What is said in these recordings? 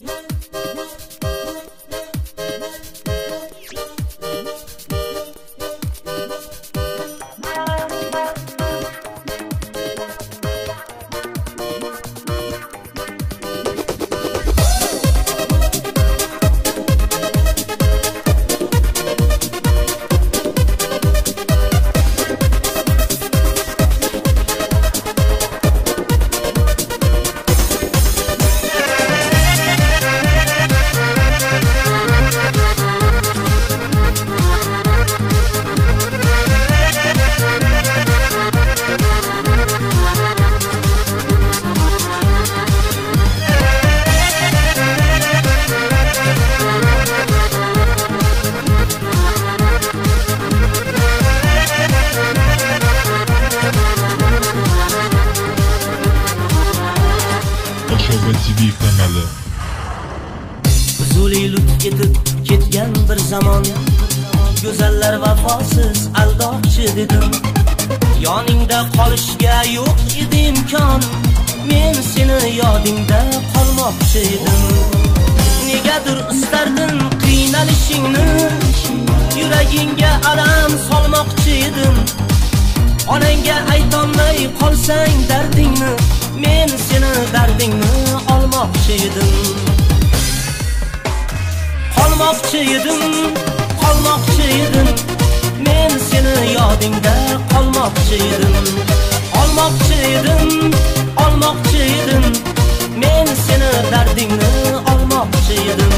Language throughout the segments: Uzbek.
TV kanalı. Huzuli lutf etib ketgan bir zamon, go'zallar vafosiz aldoqchi dedim. Yoningda qolishga yo'q edi imkon, men seni yodingda qolmoqchi edim. Negadir istardim qiynalishingni, yuragingga alam solmoqchi edim. Onangga aytolmay qolsang dardingni, men seni dardingni olmoqchi edim. Qolmoqchi edim, men seni yodingda qolmoqchi edim. Olmoqchi edim, men seni dardingni olmoqchi edim.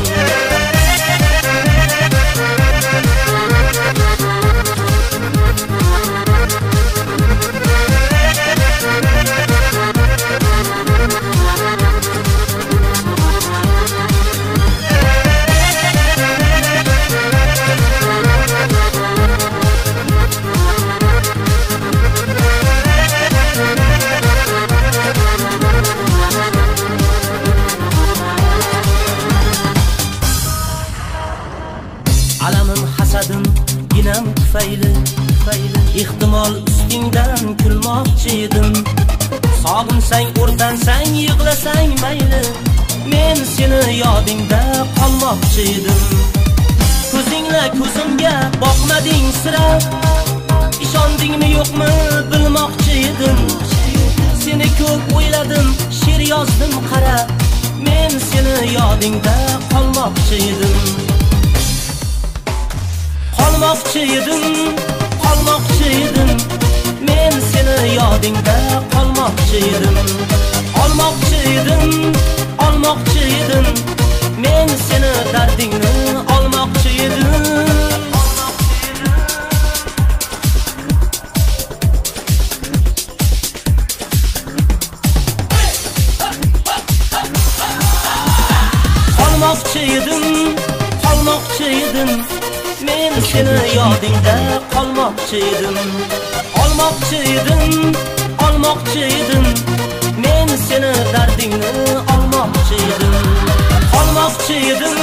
Alamim hasadim ginam tufayli ehtimol ustingdan kulmoqchi edim. Sog'insang o'rtansang yig'lasang mayli, men seni yodingda qolmoqchi edim. Ko'zingla ko'zimga boqmading sira, ishondingmi yo'qmi bilmoqchi edim. Seni ko'p o'yladim, she'r yozdim qara, men seni yodingda qolmoqchi edim. Qolmoqchi edim, men seni yodingda qolmoqchi edim. Olmoqchi edim, men seni dardingni olmoqchi edim. Qolmoqchi edim, men seni yodingda qolmoqchi edim. Olmoqchi edim, men seni dardingni olmoqchi edim. Qolmoqchi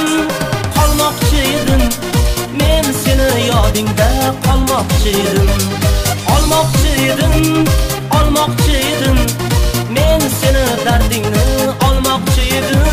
edim, men seni yodingda qolmoqchi edim. Olmoqchi edim, men seni dardingni olmoqchi edim.